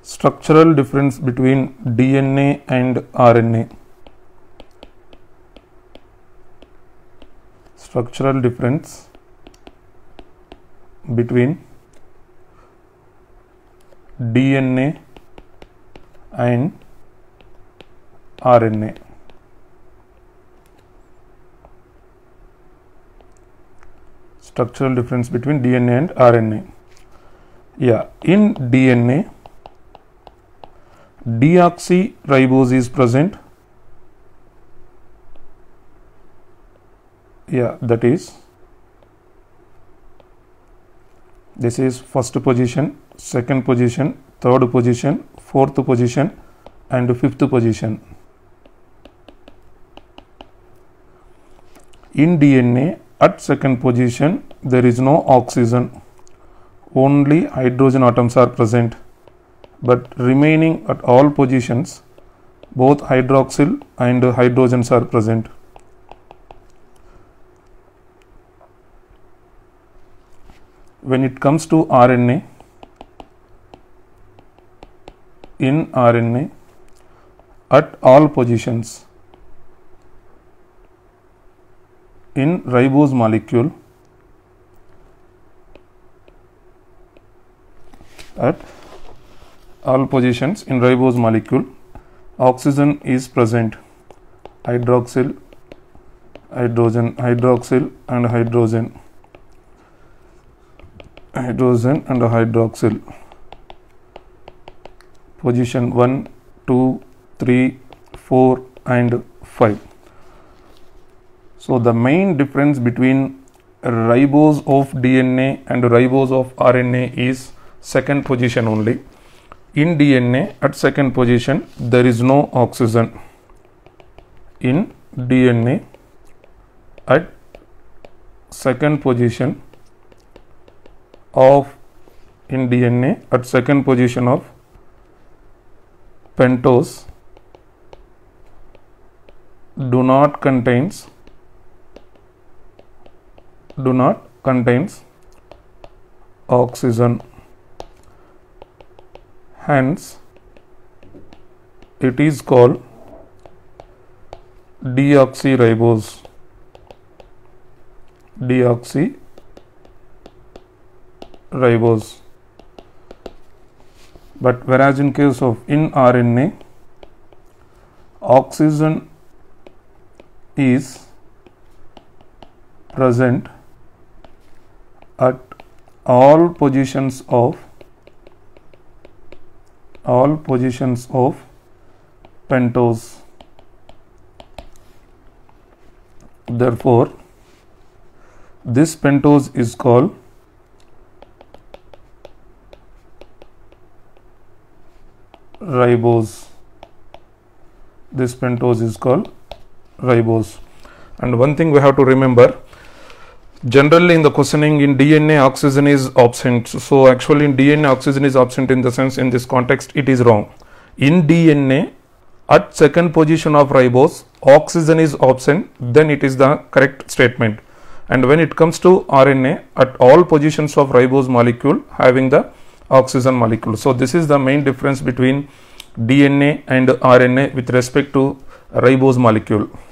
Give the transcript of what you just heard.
Structural difference between DNA and RNA. Structural difference between DNA and RNA. Structural difference between DNA and RNA. Yeah, in DNA, deoxyribose is present. Yeah, that is, this is first position, second position, third position, fourth position and fifth position. In DNA, at second position there is no oxygen, only hydrogen atoms are present, but remaining at all positions both hydroxyl and hydrogens are present. When it comes to RNA, in RNA at all positions in ribose molecule, at all positions in ribose molecule, oxygen is present, hydroxyl, hydrogen, hydroxyl and hydrogen, hydrogen and hydroxyl. Position 1, 2, 3, 4 and 5. So the main difference between ribose of DNA and ribose of RNA is second position only. In DNA, at second position there is no oxygen. In DNA, at second position of, in DNA at second position of pentose do not contains oxygen, hence it is called deoxyribose. Deoxyribose. But whereas in case of in RNA, oxygen is present at all positions of pentose. Therefore, this pentose is called ribose. This pentose is called ribose. And one thing we have to remember, generally in the questioning in DNA oxygen is absent. So actually in DNA oxygen is absent, in the sense in this context it is wrong. In DNA at second position of ribose oxygen is absent, then it is the correct statement. And when it comes to RNA, at all positions of ribose molecule having the oxygen molecule. So this is the main difference between DNA and RNA with respect to ribose molecule.